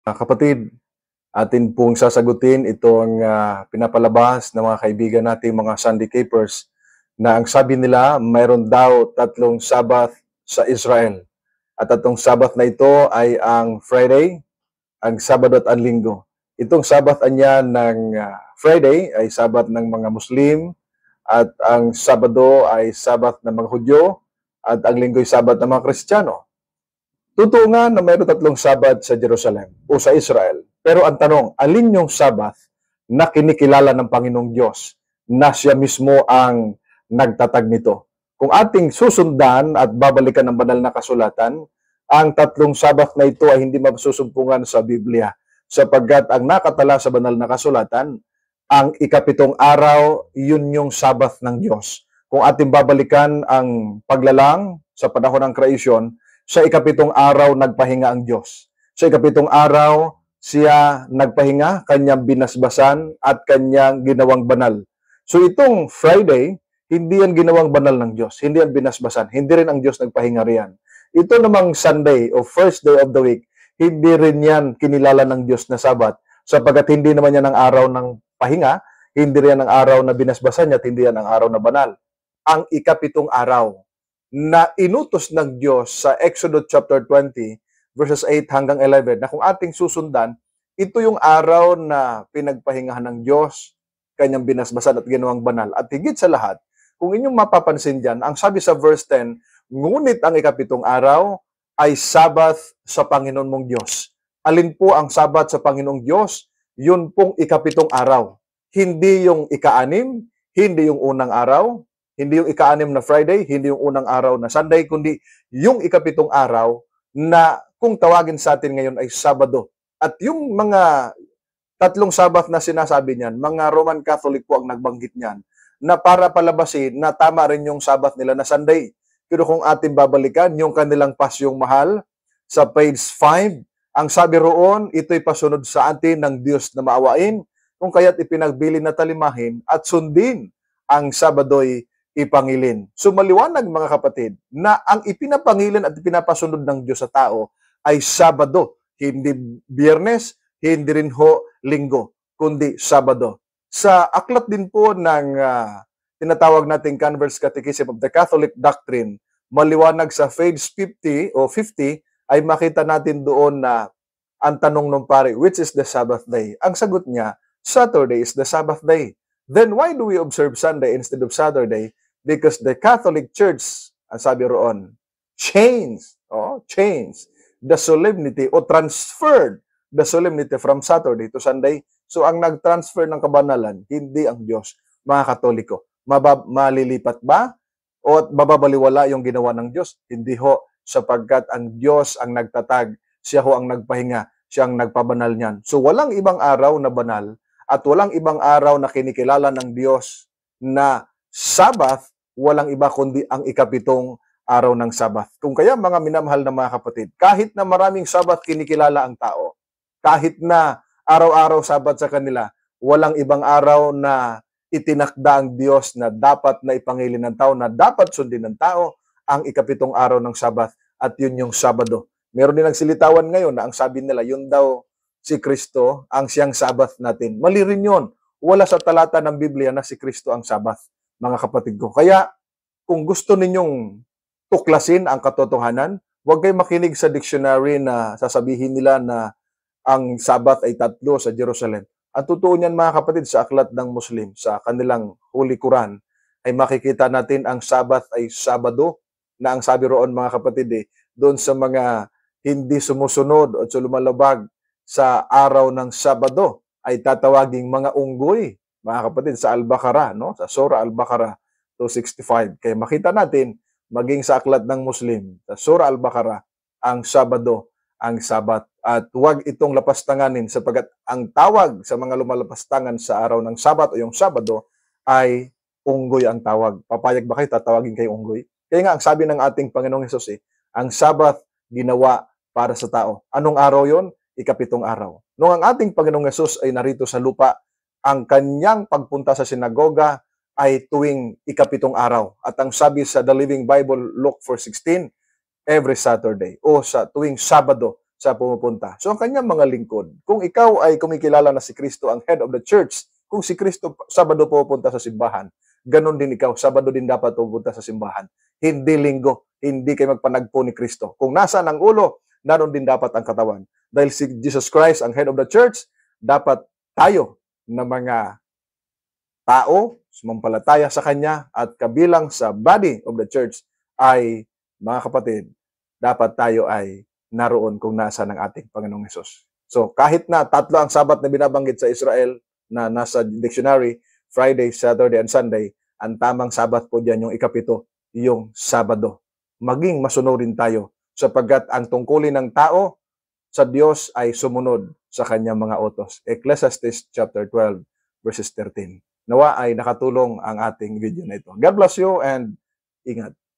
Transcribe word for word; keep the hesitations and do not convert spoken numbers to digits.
Kapatid, atin pong sasagutin itong ah, pinapalabas ng mga kaibigan nating mga Sunday Keepers na ang sabi nila mayroon daw tatlong Sabbath sa Israel. At tatlong Sabbath na ito ay ang Friday, ang Sabado at ang Linggo. Itong Sabbath anya ng ah, Friday ay Sabbath ng mga Muslim at ang Sabado ay Sabbath ng mga Hudyo at ang Linggo ay Sabbath ng mga Kristiyano. Totoo nga na mayroon tatlong Sabbath sa Jerusalem o sa Israel. Pero ang tanong, alin yung Sabbath na kinikilala ng Panginoong Diyos na siya mismo ang nagtatag nito? Kung ating susundan at babalikan ng banal na kasulatan, ang tatlong Sabbath na ito ay hindi masusumpungan sa Biblia sapagkat ang nakatala sa banal na kasulatan, ang ikapitong araw, yun yung Sabbath ng Diyos. Kung ating babalikan ang paglalang sa panahon ng kreasyon, sa ikapitong araw nagpahinga ang Diyos. Sa ikapitong araw, siya nagpahinga, kanyang binasbasan at kanyang ginawang banal. So itong Friday, hindi yan ginawang banal ng Diyos. Hindi yan binasbasan. Hindi rin ang Diyos nagpahinga riyan. Ito namang Sunday o first day of the week, hindi rin yan kinilala ng Diyos na Sabat sapagkat hindi naman yan ang araw ng pahinga, hindi rin ang araw na binasbasan niya, at hindi yan ang araw na banal. Ang ikapitong araw na inutos ng Diyos sa Exodus chapter twenty, verses eight hanggang eleven, na kung ating susundan, ito yung araw na pinagpahingahan ng Diyos, kanyang binasbasan at ginawang banal. At higit sa lahat, kung inyong mapapansin dyan, ang sabi sa verse ten, ngunit ang ikapitong araw ay Sabbath sa Panginoon mong Diyos. Alin po ang Sabbath sa Panginoong Diyos? Yun pong ikapitong araw. Hindi yung ika-anim, hindi yung unang araw, hindi yung ika-anim na Friday, hindi yung unang araw na Sunday, kundi yung ikapitong araw na kung tawagin sa atin ngayon ay Sabado. At yung mga tatlong Sabbath na sinasabi niyan, mga Roman Catholic po ang nagbanggit niyan, na para palabasin na tama rin yung Sabbath nila na Sunday. Pero kung ating babalikan, yung kanilang pasyong mahal, sa page five, ang sabi roon, ito'y pasunod sa atin ng Diyos na maawain, kung kaya't ipinagbili na talimahin at sundin ang Sabado'y ipangilin. So maliwanag mga kapatid na ang ipinapangilin at ipinapasunod ng Diyos sa tao ay Sabado, hindi Biyernes, hindi rin ho Linggo, kundi Sabado. Sa aklat din po ng uh, tinatawag nating Converse Catechism of the Catholic Doctrine, maliwanag sa page fifty o fifty ay makita natin doon na ang tanong ng pare, which is the Sabbath day? Ang sagot niya, Saturday is the Sabbath day. Then why do we observe Sunday instead of Saturday? Because the Catholic Church, ang sabi roon, changed, oh, changed the solemnity o transferred the solemnity from Saturday to Sunday. So ang nag-transfer ng kabanalan, hindi ang Diyos, mga Katoliko. Mabab- malilipat ba? O bababaliwala yung ginawa ng Diyos? Hindi ho, sapagkat ang Diyos ang nagtatag, siya ho ang nagpahinga, siya ang nagpabanal niyan. So walang ibang araw na banal at walang ibang araw na kinikilala ng Diyos na Sabbath, walang iba kundi ang ikapitong araw ng Sabbath. Kung kaya mga minamahal na mga kapatid, kahit na maraming Sabbath kinikilala ang tao, kahit na araw-araw Sabbath sa kanila, walang ibang araw na itinakda ang Diyos na dapat na ipangilin ng tao, na dapat sundin ng tao, ang ikapitong araw ng Sabbath, at yun yung Sabado. Meron din nagsilitawan ngayon na ang sabi nila, yun daw si Kristo, ang siyang Sabbath natin. Mali rin yun. Wala sa talata ng Biblia na si Kristo ang Sabbath, mga kapatid ko. Kaya, kung gusto ninyong tuklasin ang katotohanan, huwag kayong makinig sa dictionary na sasabihin nila na ang Sabbath ay tatlo sa Jerusalem. Ang totoo niyan mga kapatid, sa aklat ng Muslim, sa kanilang Holy Quran, ay makikita natin ang Sabbath ay Sabado, na ang sabi roon mga kapatid, eh, doon sa mga hindi sumusunod o lumalabag sa araw ng Sabado, ay tatawaging mga unggoy, mga kapatid, sa Al-Baqarah, no? Sa Surah Al-Baqarah two sixty-five. Kaya makita natin, maging sa aklat ng Muslim, sa Surah Al-Baqarah, ang Sabado, ang Sabat. At huwag itong lapastanganin sapagkat ang tawag sa mga lumalapastangan sa araw ng Sabat o yung Sabado ay unggoy ang tawag. Papayag ba kayo tatawagin kayo unggoy? Kaya nga, ang sabi ng ating Panginoong Hesus, eh, ang Sabat ginawa para sa tao. Anong araw yon? Ikapitong araw. Nung ang ating Panginoong Hesus ay narito sa lupa, ang kanyang pagpunta sa sinagoga ay tuwing ikapitong araw. At ang sabi sa The Living Bible, Luke four sixteen, every Saturday o sa tuwing Sabado, sa pumupunta. So ang kanyang mga lingkod, kung ikaw ay kumikilala na si Kristo ang head of the church, kung si Kristo Sabado pupunta sa simbahan, ganun din ikaw, Sabado din dapat pupunta sa simbahan. Hindi linggo, hindi kayo magpanagpo ni Kristo. Kung nasaan ang ulo, naroon din dapat ang katawan. Dahil si Jesus Christ ang head of the church, dapat tayo na mga tao, sumampalataya sa Kanya at kabilang sa body of the church ay, mga kapatid, dapat tayo ay naroon kung nasaan ang ating Panginoong Hesus. So kahit na tatlo ang Sabat na binabanggit sa Israel na nasa dictionary, Friday, Saturday, and Sunday, ang tamang Sabat po dyan yung ikapito, yung Sabado. Maging masunurin tayo sapagkat ang tungkulin ng tao sa Diyos ay sumunod sa kanyang mga utos. Ecclesiastes chapter twelve, verses thirteen. Nawa ay nakatulong ang ating video na ito. God bless you and ingat.